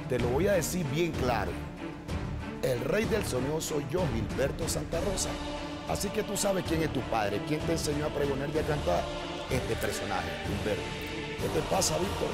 Te lo voy a decir bien claro. El rey del sonido soy yo, Gilberto Santa Rosa. Así que tú sabes quién es tu padre, quién te enseñó a pregonar y a cantar. Este personaje, Gilberto. ¿Qué te pasa, Víctor?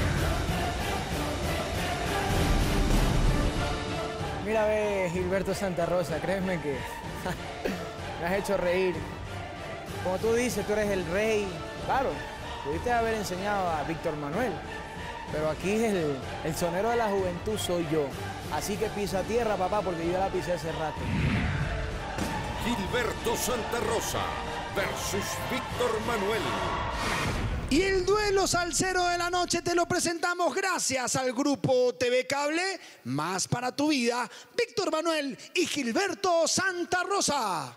Mira, ve, Gilberto Santa Rosa, créeme que me has hecho reír. Como tú dices, tú eres el rey. Claro, pudiste haber enseñado a Víctor Manuel, pero aquí el sonero de la juventud soy yo. Así que pisa tierra, papá, porque yo ya la pisé hace rato. Gilberto Santa Rosa versus Víctor Manuel. Y el duelo salsero de la noche te lo presentamos gracias al grupo TV Cable, Más para tu vida, Víctor Manuel y Gilberto Santa Rosa.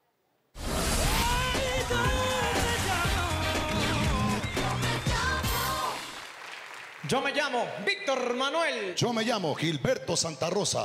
Yo me llamo Víctor Manuel. Yo me llamo Gilberto Santa Rosa.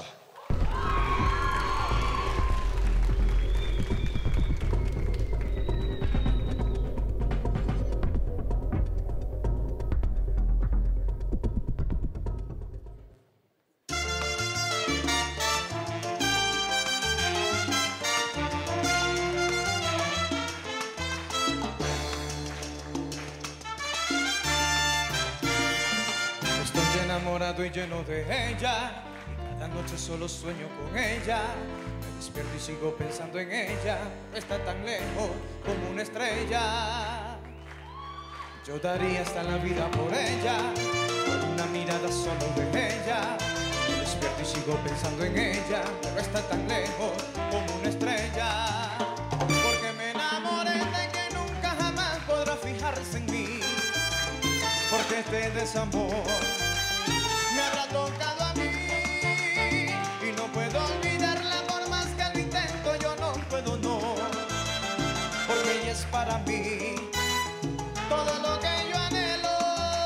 Estoy enamorado y lleno de ella. Cada noche solo sueño con ella. Me despierto y sigo pensando en ella. No está tan lejos como una estrella. Yo daría hasta la vida por ella. Por una mirada solo de ella. Me despierto y sigo pensando en ella. Pero está tan lejos como una estrella. Porque me enamoré de que nunca jamás podrá fijarse en mí. Porque este desamor me habrá tocado a mí y no puedo olvidarla por más que lo intento, yo no puedo, no, porque ella es para mí todo lo que yo anhelo.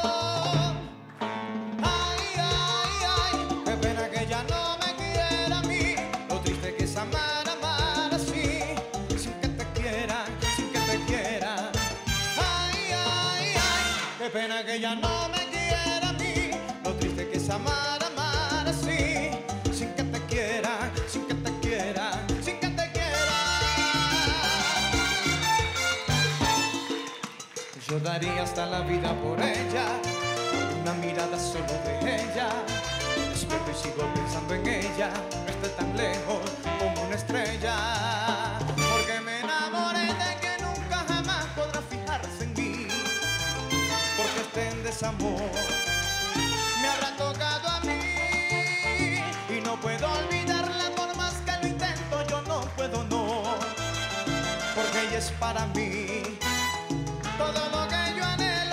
Ay, ay, ay, qué pena que ella no me quiera a mí, lo triste que es amar, amar así, sin que te quiera, sin que te quiera. Ay, ay, ay, qué pena que ella no me quiera a mí, lo triste que es amar, amar así, sin que te quiera, sin que te quiera, sin que te quiera. Yo daría hasta la vida por ella, por una mirada solo de ella. Despierto y sigo pensando en ella, no está tan lejos como una estrella. Porque me enamoré de que nunca jamás podrá fijarse en mí. Porque este en desamor me habrá tocado a mí y no puedo olvidarla por más que lo intento, yo no puedo, no, porque ella es para mí todo lo que yo anhelo.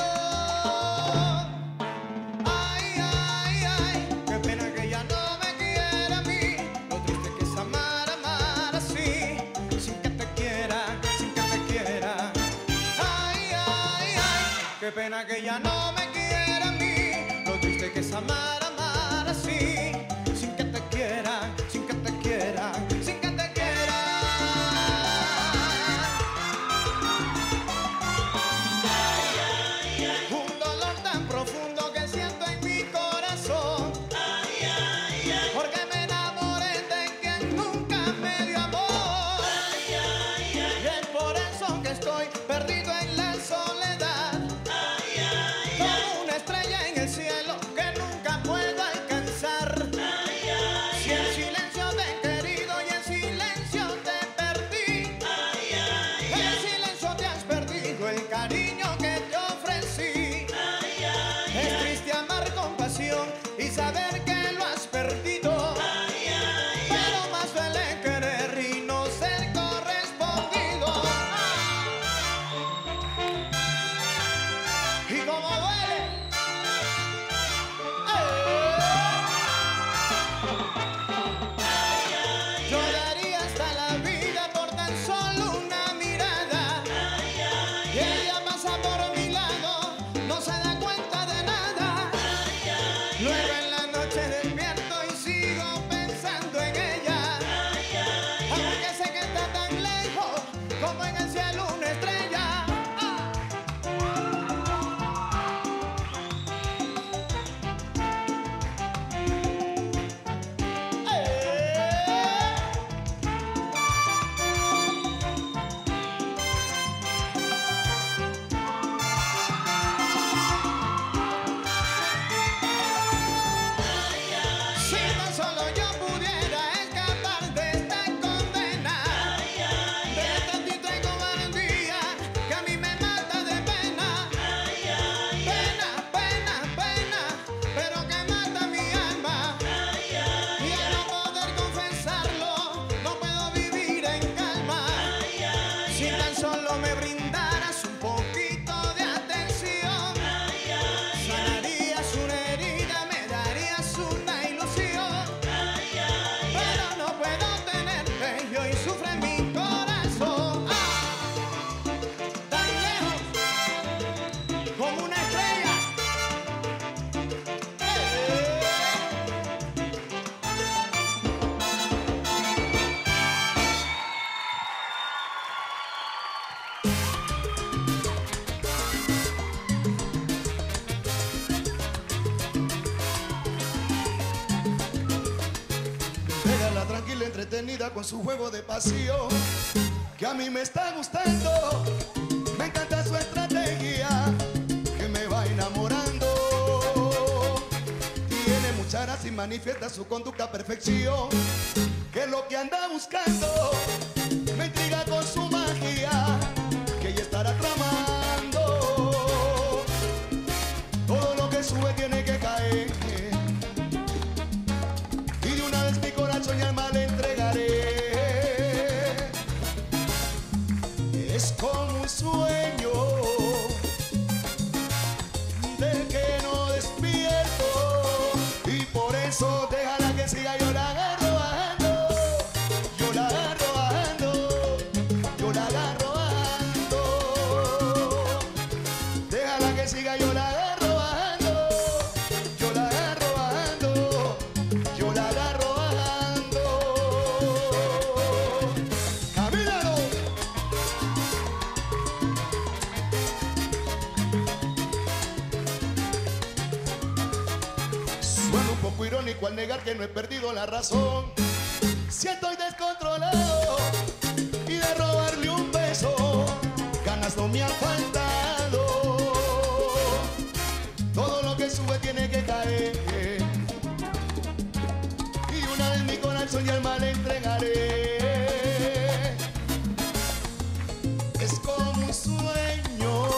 Ay, ay, ay, qué pena que ella no me quiera a mí, lo triste que es amar, amar así, sin que te quiera, sin que te quiera. Ay, ay, ay, qué pena que ella no me quiera a mí, lo triste que es amar, amar así, sin que te quiera, sin que te quiera, sin que te quiera. Un dolor tan profundo que siento en mi corazón, porque me enamoré de quien nunca me dio amor. Y es por eso que estoy perdido en la soledad, como una estrella en el cielo que nunca puedo alcanzar. entretenida con su juego de pasión, que a mí me está gustando. Me encanta su estrategia, que me va enamorando. Tiene mucha gracia y manifiesta su conducta a perfección, que es lo que anda buscando. Me intriga con su magia, que ella estará tramando. Todo lo que sube tiene que caer, y de una vez mi corazón y alma le entregaré. Es como un sueño del que no despierto, y por eso déjala que siga. Yo la agarro bajando, yo la agarro bajando, yo la agarro bajando. Déjala que siga, yo la agarro bajando, yo la agarro bajando, yo la agarro bajando. ¡Camínalo! Suena un poco irónico al negar que no he perdido la razón. Si estoy descontrolado y de robarle un beso, ganas no me han faltado. Todo lo que sube tiene que caer, y una vez mi corazón y alma le entregaré. Es como un sueño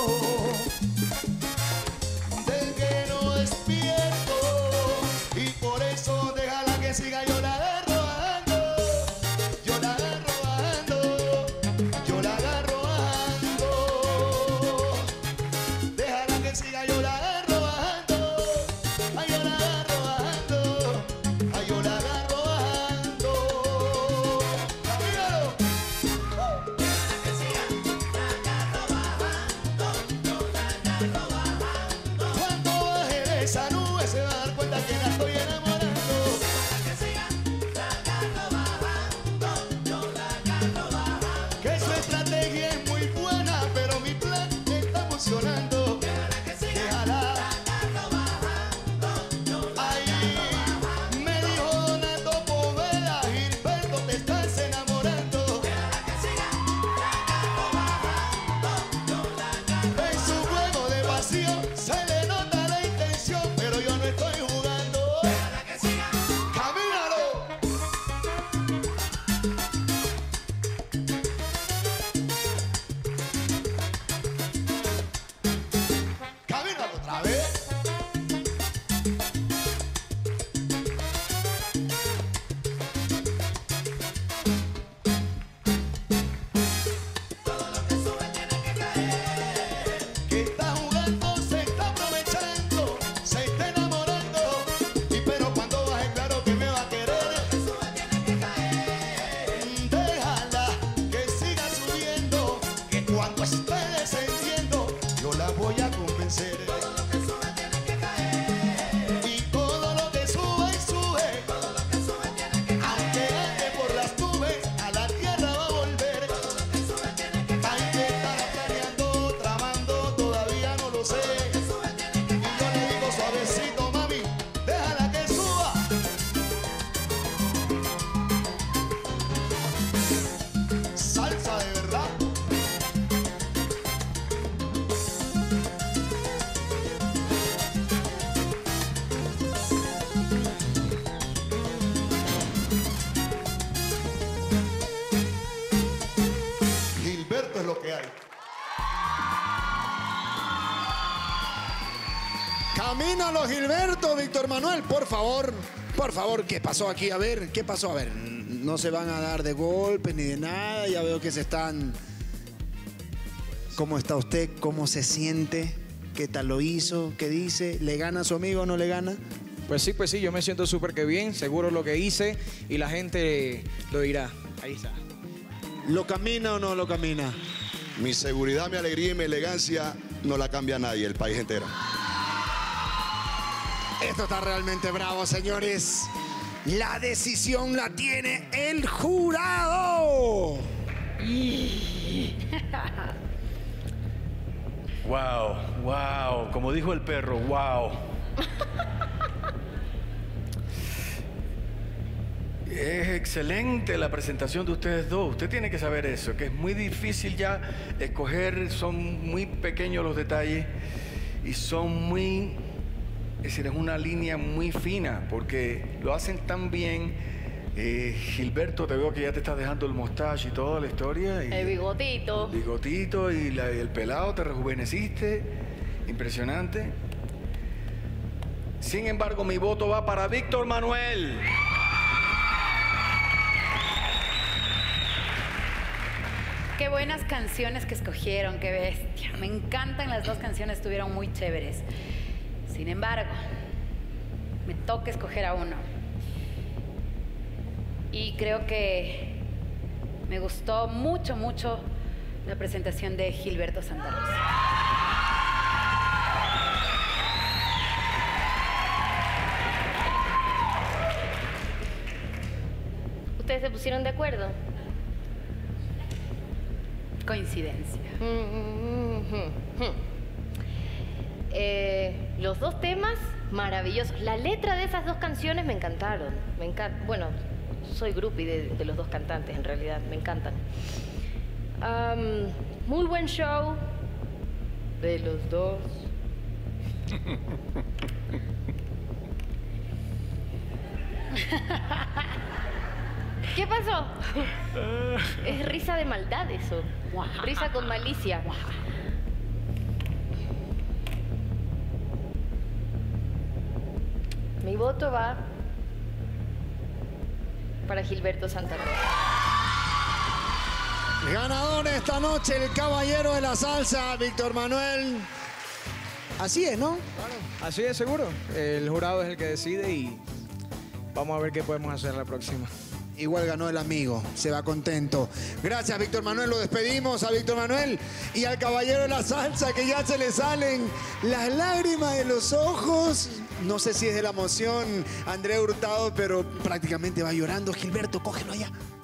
del que no despierto, y por eso déjala que siga. Yo la agarro bajando, yo la agarro bajando, yo la agarro bajando. Déjala que siga, yo la agarro bajando, ay, yo la agarro bajando, ay, yo la agarro bajando. ¡Camínalo! Cuando baje de esa nube se va a dar cuenta que la estoy enamorando. Que su estrategia es muy buena, pero mi plan me está funcionando. Déjala. Ay, me dijo Donato Poveda, Gilberto, te estás enamorando. En su juego de pasión se le nota la intención, pero yo no estoy jugando. ¡Camínalo! ¡Camínalo otra vez! Que está jugando, se está aprovechando, se está enamorando, y pero cuando baje claro que me va a querer. Déjala que siga subiendo, que cuando esté descendiendo yo la voy a convencer. Y todo lo que sube y sube, aunque ande por las nubes, a la tierra va a volver. Hay que estar planeando, tramando, todavía no lo sé. Y yo le digo suavecito, mami, déjala que suba. Salsa de verdad. Gilberto es lo que hay. Camínalo, Gilberto, Víctor Manuel, por favor, ¿qué pasó aquí? A ver, ¿qué pasó? A ver, no se van a dar de golpes ni de nada, ya veo que se están... ¿Cómo está usted? ¿Cómo se siente? ¿Qué tal lo hizo? ¿Qué dice? ¿Le gana a su amigo o no le gana? Pues sí, yo me siento súper que bien, seguro lo que hice, y la gente lo dirá. Ahí está. ¿Lo camina o no lo camina? Mi seguridad, mi alegría y mi elegancia no la cambia nadie, el país entero. Esto está realmente bravo, señores. La decisión la tiene el jurado. Wow, como dijo el perro, wow. Es excelente la presentación de ustedes dos. Usted tiene que saber eso, que es muy difícil ya escoger, son muy pequeños los detalles y son muy, es decir, es una línea muy fina porque lo hacen tan bien. Gilberto, te veo que ya te estás dejando el mostacho y toda la historia. Y el bigotito. el bigotito y el pelado, te rejuveneciste. Impresionante. Sin embargo, mi voto va para Víctor Manuel. Qué buenas canciones que escogieron, qué bestia. Me encantan las dos canciones, estuvieron muy chéveres. Sin embargo, me toca escoger a uno. Y creo que me gustó mucho, mucho la presentación de Gilberto Santa Rosa. ¿Ustedes se pusieron de acuerdo? Coincidencia. Los dos temas maravillosos. La letra de esas dos canciones me encantaron. Bueno, soy groupie de los dos cantantes, en realidad. Me encantan. Muy buen show de los dos. ¿Qué pasó? Es risa de maldad eso. Risa con malicia. Mi voto va para Gilberto Santa Rosa. Ganador esta noche, el caballero de la salsa, Víctor Manuel. Así es, ¿no? Claro, así es, seguro. El jurado es el que decide y vamos a ver qué podemos hacer la próxima. Igual ganó el amigo, se va contento. Gracias, Víctor Manuel, lo despedimos a Víctor Manuel y al caballero de la salsa, que ya se le salen las lágrimas de los ojos. No sé si es de la emoción, André Hurtado, pero prácticamente va llorando. Gilberto, cógelo allá.